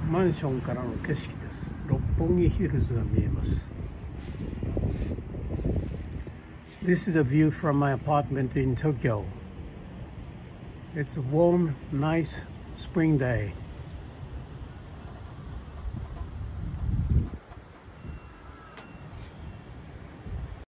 マンションからの景色です。六本木ヒルズが見えます。This is the view from my apartment in Tokyo. It's a warm, nice spring day.